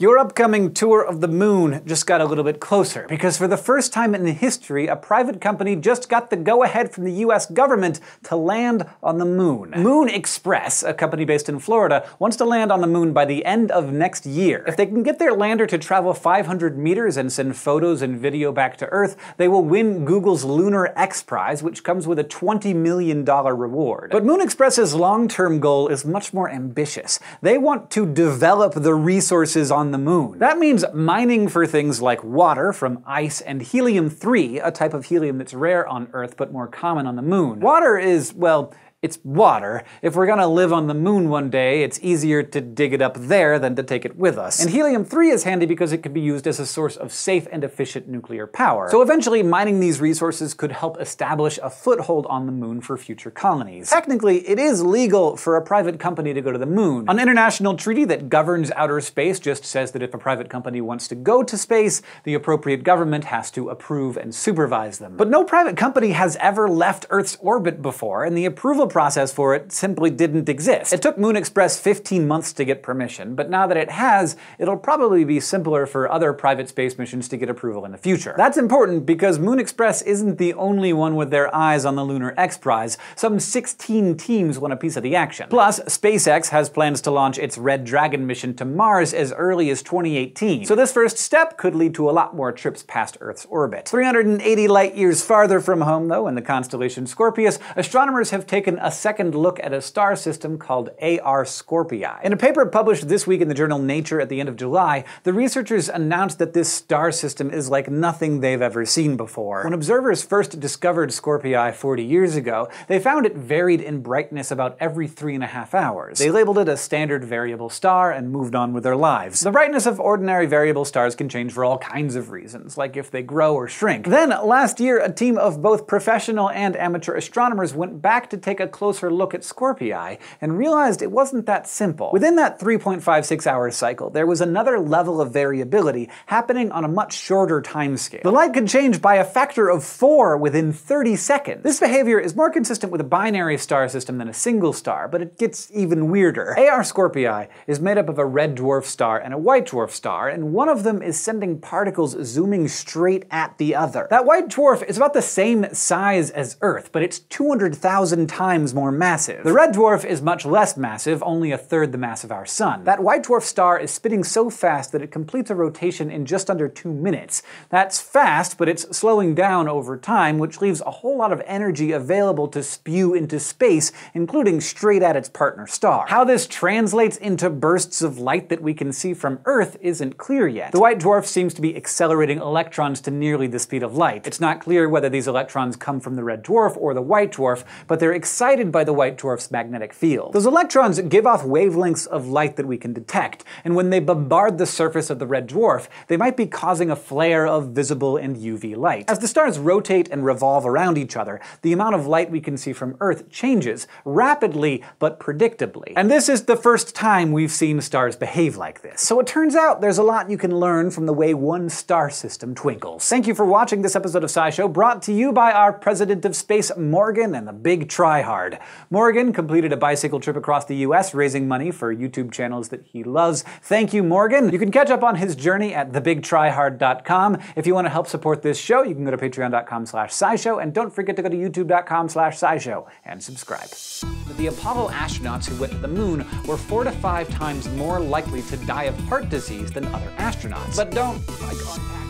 Your upcoming tour of the moon just got a little bit closer, because for the first time in history, a private company just got the go-ahead from the US government to land on the moon. Moon Express, a company based in Florida, wants to land on the moon by the end of next year. If they can get their lander to travel 500 meters and send photos and video back to Earth, they will win Google's Lunar X Prize, which comes with a $20 million reward. But Moon Express's long-term goal is much more ambitious. They want to develop the resources on the moon. That means mining for things like water from ice and helium-3, a type of helium that's rare on Earth but more common on the moon. Water is, well, it's water. If we're gonna live on the moon one day, it's easier to dig it up there than to take it with us. And helium-3 is handy because it could be used as a source of safe and efficient nuclear power. So eventually, mining these resources could help establish a foothold on the moon for future colonies. Technically, it is legal for a private company to go to the moon. An international treaty that governs outer space just says that if a private company wants to go to space, the appropriate government has to approve and supervise them. But no private company has ever left Earth's orbit before, and the approval process for it simply didn't exist. It took Moon Express 15 months to get permission, but now that it has, it'll probably be simpler for other private space missions to get approval in the future. That's important because Moon Express isn't the only one with their eyes on the Lunar X Prize. Some 16 teams want a piece of the action. Plus, SpaceX has plans to launch its Red Dragon mission to Mars as early as 2018. So this first step could lead to a lot more trips past Earth's orbit. 380 light-years farther from home, though, in the constellation Scorpius, astronomers have taken a second look at a star system called AR Scorpii. In a paper published this week in the journal Nature at the end of July, the researchers announced that this star system is like nothing they've ever seen before. When observers first discovered Scorpii 40 years ago, they found it varied in brightness about every 3.5 hours. They labeled it a standard variable star and moved on with their lives. The brightness of ordinary variable stars can change for all kinds of reasons, like if they grow or shrink. Then, last year, a team of both professional and amateur astronomers went back to take a closer look at Scorpii and realized it wasn't that simple. Within that 3.56-hour cycle, there was another level of variability happening on a much shorter timescale. The light could change by a factor of 4 within 30 seconds. This behavior is more consistent with a binary star system than a single star, but it gets even weirder. AR Scorpii is made up of a red dwarf star and a white dwarf star, and one of them is sending particles zooming straight at the other. That white dwarf is about the same size as Earth, but it's 200,000 times more massive. The red dwarf is much less massive, only a third the mass of our sun. That white dwarf star is spinning so fast that it completes a rotation in just under 2 minutes. That's fast, but it's slowing down over time, which leaves a whole lot of energy available to spew into space, including straight at its partner star. How this translates into bursts of light that we can see from Earth isn't clear yet. The white dwarf seems to be accelerating electrons to nearly the speed of light. It's not clear whether these electrons come from the red dwarf or the white dwarf, but they're excited by the white dwarf's magnetic field. Those electrons give off wavelengths of light that we can detect, and when they bombard the surface of the red dwarf, they might be causing a flare of visible and UV light. As the stars rotate and revolve around each other, the amount of light we can see from Earth changes, rapidly but predictably. And this is the first time we've seen stars behave like this. So it turns out there's a lot you can learn from the way one star system twinkles. Thank you for watching this episode of SciShow, brought to you by our President of Space, Morgan, and the Big Tryhard. Morgan completed a bicycle trip across the US, raising money for YouTube channels that he loves. Thank you, Morgan. You can catch up on his journey at thebigtryhard.com. If you want to help support this show, you can go to patreon.com/SciShow, and don't forget to go to youtube.com/SciShow and subscribe. The Apollo astronauts who went to the moon were 4 to 5 times more likely to die of heart disease than other astronauts. But don't,